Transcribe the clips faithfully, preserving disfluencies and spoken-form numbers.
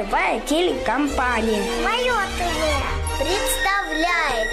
целевая телекомпания. Мое ТВ представляет.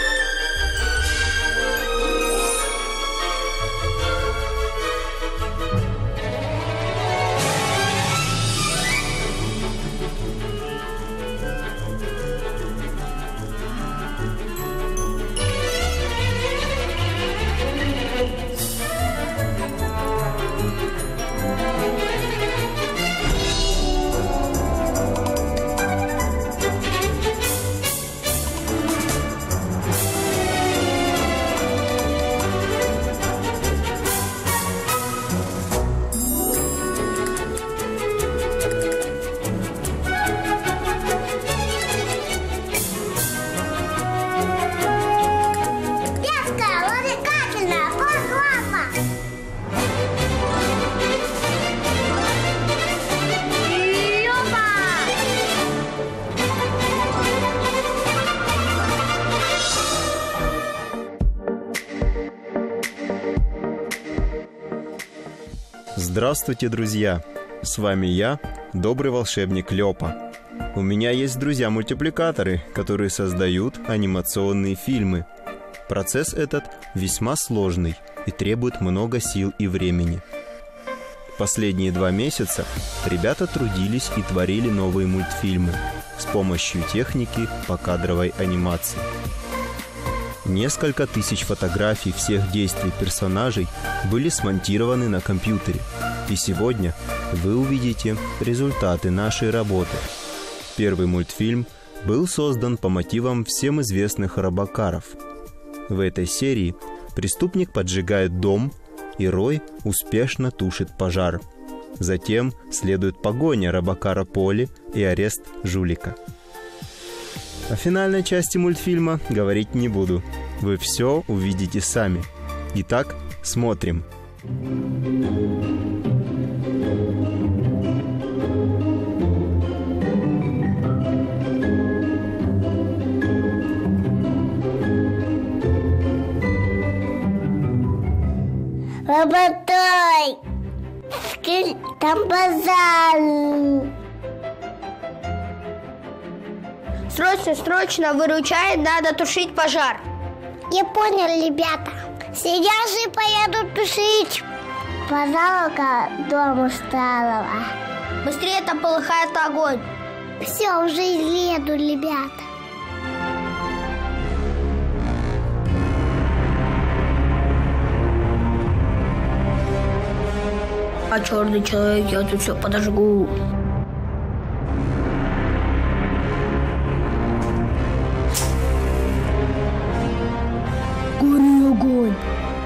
Здравствуйте, друзья! С вами я, добрый волшебник Лёпа. У меня есть друзья-мультипликаторы, которые создают анимационные фильмы. Процесс этот весьма сложный и требует много сил и времени. Последние два месяца ребята трудились и творили новые мультфильмы с помощью техники покадровой анимации. Несколько тысяч фотографий всех действий персонажей были смонтированы на компьютере. И сегодня вы увидите результаты нашей работы. Первый мультфильм был создан по мотивам всем известных робокаров. В этой серии преступник поджигает дом, и Рой успешно тушит пожар. Затем следует погоня робокара Поли и арест жулика. О финальной части мультфильма говорить не буду. Вы все увидите сами. Итак, смотрим. Работай! Там базар! Срочно, срочно, выручай, надо тушить пожар. Не понял, ребята. Сейчас же поеду тушить. Пожалуйста, дому сталого. Быстрее, там полыхает огонь. Все, уже еду, ребята. А черный человек, я тут все подожгу. Гори огонь.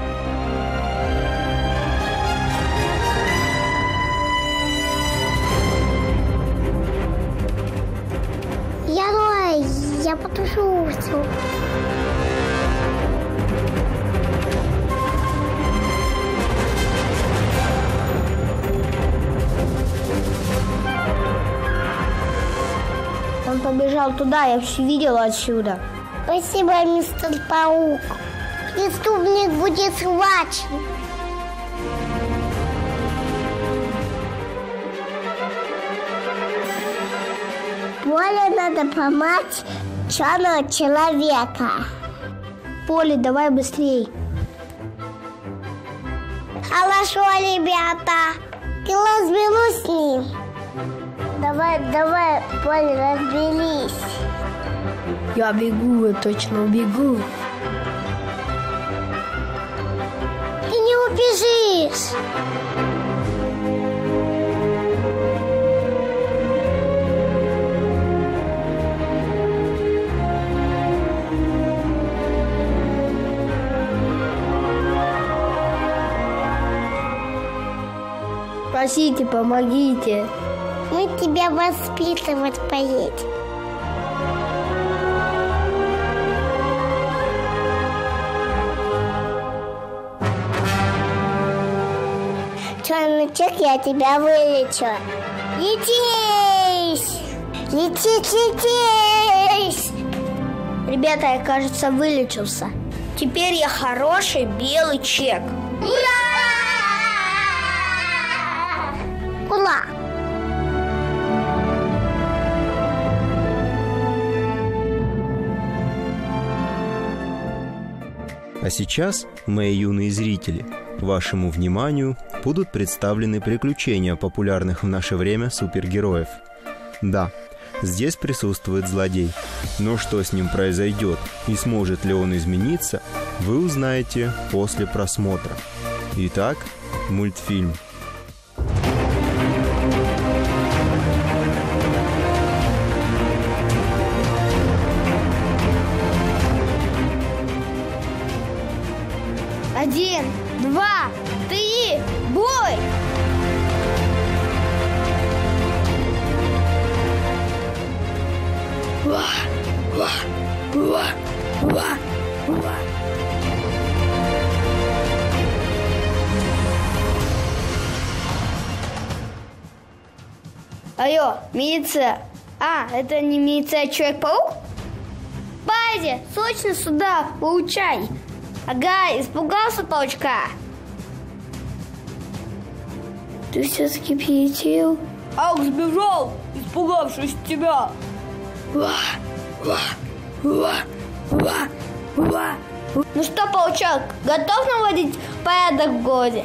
Я Рой, я потушу все. Он побежал туда, я все видела отсюда. Спасибо, мистер Паук. Преступник будет схвачен. Поле надо помочь черного человека. Поле, давай быстрей. Хорошо, ребята. Я разберусь с ним. Давай, давай, Поле, разберись. Я бегу, я точно бегу. Ты не убежишь. Просите, помогите. Мы тебя воспитывать поедем. Черный человек, я тебя вылечу. Летись! Летись, летись! Ребята, я, кажется, вылечился. Теперь я хороший белый чек. Ура! Ура! А сейчас, мои юные зрители, вашему вниманию будут представлены приключения популярных в наше время супергероев. Да, здесь присутствует злодей, но что с ним произойдет и сможет ли он измениться, вы узнаете после просмотра. Итак, мультфильм. Один, два, три, бой! Ва, ва, ва, ва, ва. Алло, милиция. А, это не милиция, а Человек-паук? Базе, срочно сюда, получай. Ага, испугался паучка? Ты все-таки прилетел? Аук сбежал, испугавшись тебя. Ва, ва, ва, ва, ва. Ну что, паучок, готов наводить порядок в городе?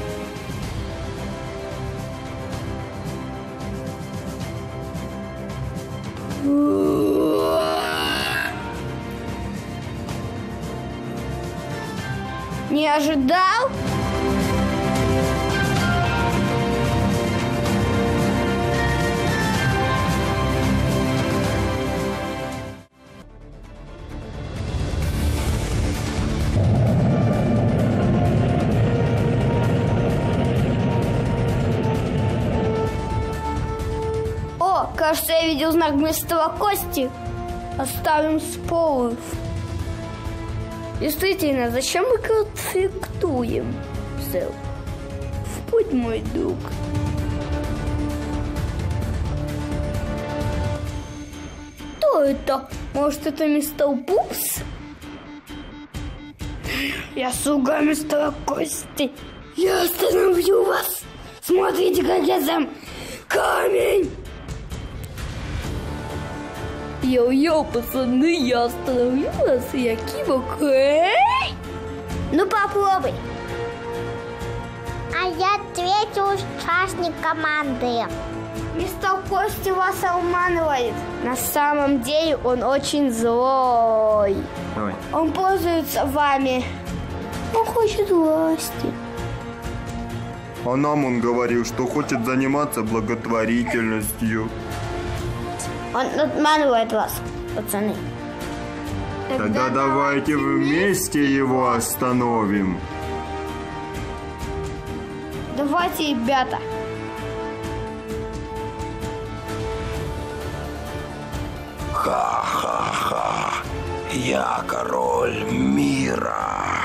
Не ожидал? О, кажется, я видел знак вместо кости. Оставим споров. Действительно, зачем мы конфликтуем? Сэл, в путь, мой друг. Кто это? Может, это мистер Пупс? Я слуга мистера Кости. Я остановлю вас. Смотрите, как я сам камень. Йо-йо, пацаны, я остановлю вас, я Кибок. Эй! Ну попробуй. А я третий участник команды. Мистер Кости вас обманывает. На самом деле он очень злой. Давай. Он пользуется вами. Он хочет власти. А нам он говорил, что хочет заниматься благотворительностью. Он обманывает вас, пацаны. Тогда давайте вместе его остановим. Давайте, ребята. Ха-ха-ха, я король мира.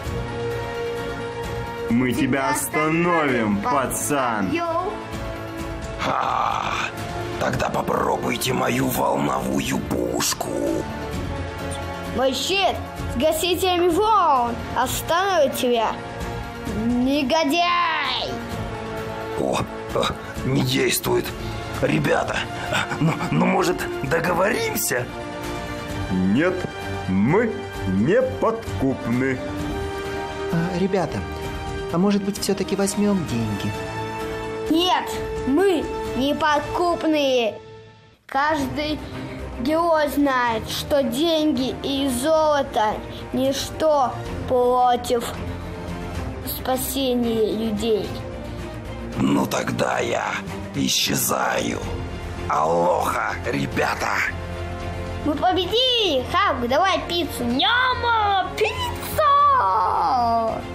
Мы тебя остановим, пацан. Йоу. Ха, тогда попробуйте мою волновую пушку. Мой щит с гасителями волн остановит тебя. Негодяй! О, э, не действует. Ребята, ну, ну может договоримся? Нет, мы не подкупны. А, ребята, а может быть все-таки возьмем деньги? Нет, мы неподкупные. Каждый герой знает, что деньги и золото – ничто против спасения людей. Ну тогда я исчезаю. Алоха, ребята! Мы победили! Хаук, давай пиццу! Няма! Пицца!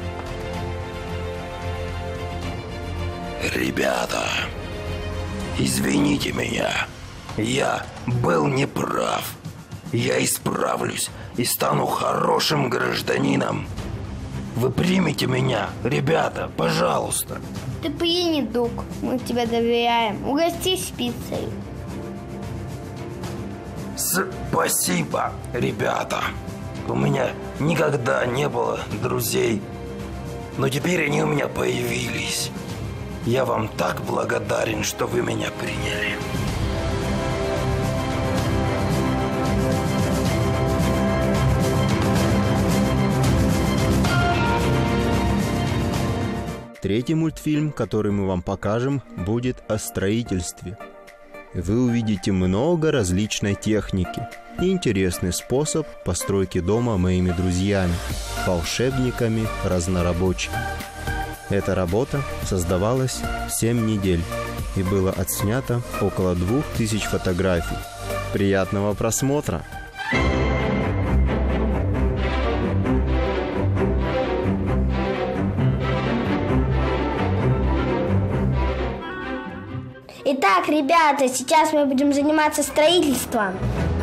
Ребята, извините меня. Я был неправ. Я исправлюсь и стану хорошим гражданином. Вы примите меня, ребята, пожалуйста. Ты принят, друг. Мы тебе доверяем. Угостись пиццей. Спасибо, ребята. У меня никогда не было друзей, но теперь они у меня появились. Я вам так благодарен, что вы меня приняли. Третий мультфильм, который мы вам покажем, будет о строительстве. Вы увидите много различной техники и интересный способ постройки дома моими друзьями, волшебниками разнорабочими. Эта работа создавалась семь недель и было отснято около двух тысяч фотографий. Приятного просмотра! Итак, ребята, сейчас мы будем заниматься строительством.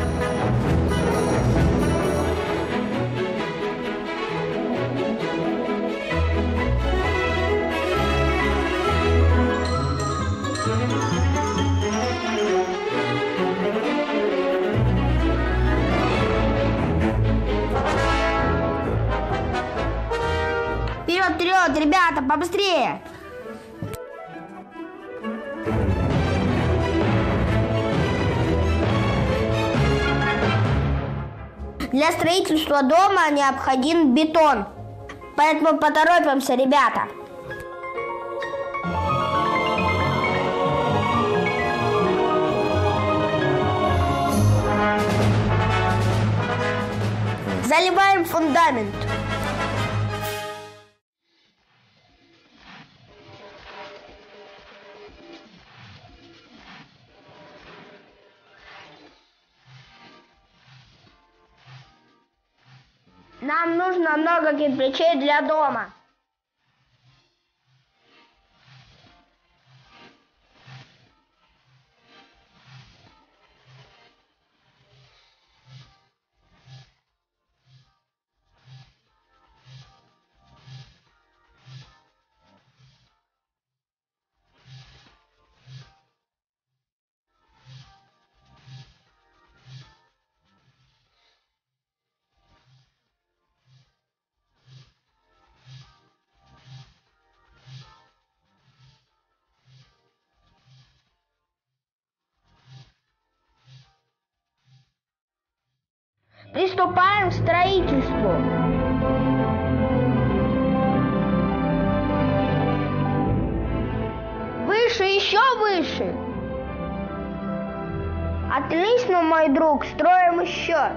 Вперед, вперед, ребята, побыстрее! Для строительства дома необходим бетон, поэтому поторопимся, ребята. Заливаем фундамент. Нам нужно много кирпичей для дома. Приступаем к строительству. Выше, еще выше. Отлично, мой друг, строим еще.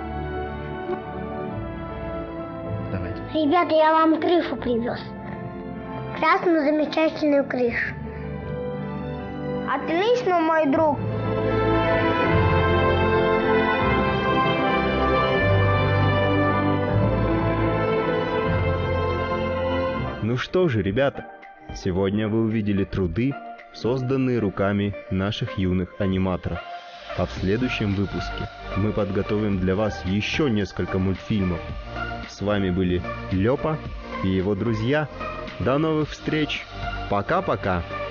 Давайте. Ребята, я вам крышу привез. Красную замечательную крышу. Отлично, мой друг. Ну что же, ребята, сегодня вы увидели труды, созданные руками наших юных аниматоров. А в следующем выпуске мы подготовим для вас еще несколько мультфильмов. С вами были Лёпа и его друзья. До новых встреч. Пока-пока.